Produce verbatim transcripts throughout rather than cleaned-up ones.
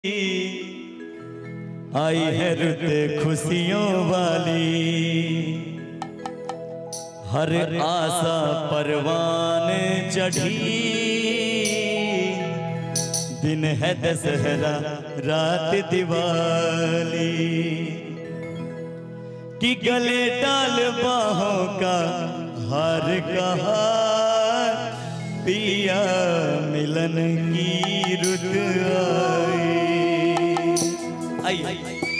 आई है रुत खुशियों वाली, हर आशा परवान चढ़ी। दिन है दशहरा रात दिवाली, कि गले डाल बाहों का हार का हार, पिया मिलन की रुत आई। आई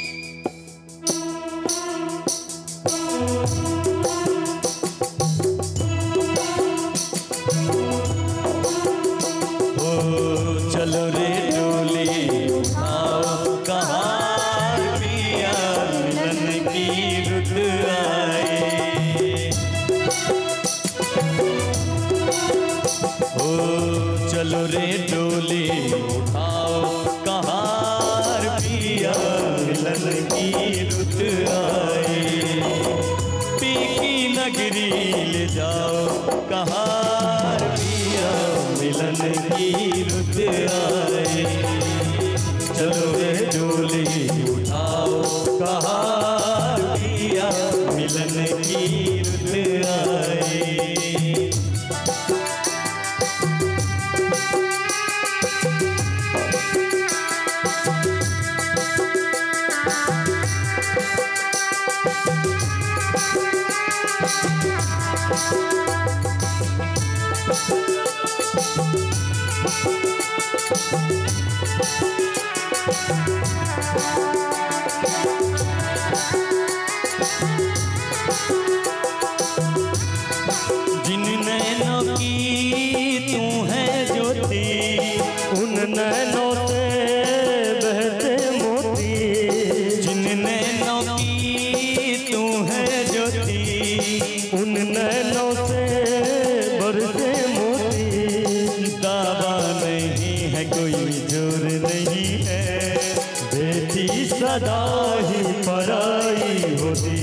ओ चलो रे डोली आओ कहार, पिया मिलन की रुत आए। ओ चलो रे डोली उठाओ कहार, पिया मिलन की रुत आए। पी की नगरी ले जाओ कहार, पिया मिलन की रुत आए। चलो रे डोली उठाओ कहार, पिया मिलन की रुत आए। जिन नैनों की तू है ज्योति, उन नैनों से बहते मोती। जिन नैनों की तू है ज्योति, उन नैनों से बरसे मोती। दावा नहीं है कोई जोर नहीं है, बेटी सदा ही पराई होती।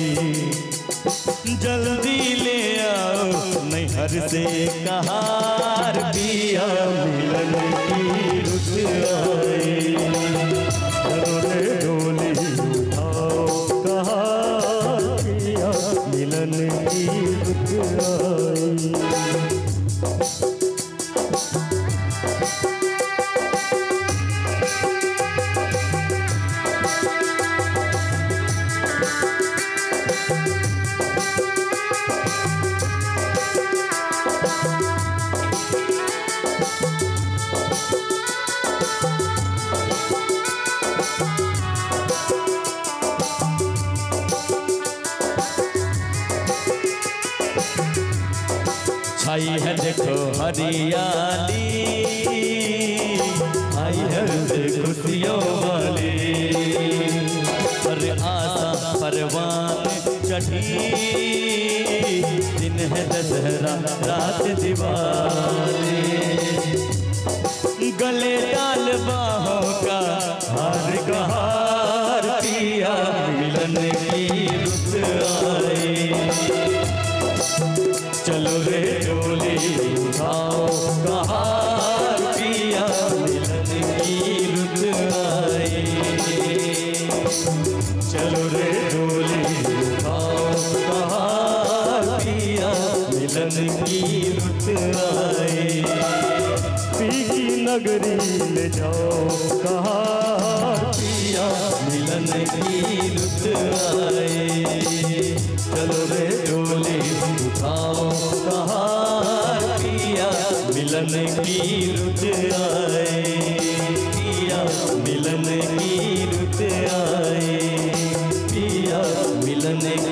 जल्दी ले आओ नैहर से कहार, पिया मिलन की रुत आए। चलो रे डोली उठाओ कहार, पिया मिलन की रुत आए। आई है देखो हरियाली, आई है खुशियों वाली, हर आशा परवान चढ़ी। दिन है दशहरा रात दिवाली, गले डाल बाहों का हार का हार, पिया मिलन की रुत आए। चलो रे डोली उठाओ कहार, पिया मिलन की रुत आए। चलो रे डोली उठाओ कहार, पिया मिलन की रुत आए। पी की नगरी ले जाओ कहार, पिया मिलन की रुत आए। चलो रे डोली उठाओ कहार, पिया मिलन की रुत आए। पिया मिलन की रुत आए, पिया मिलन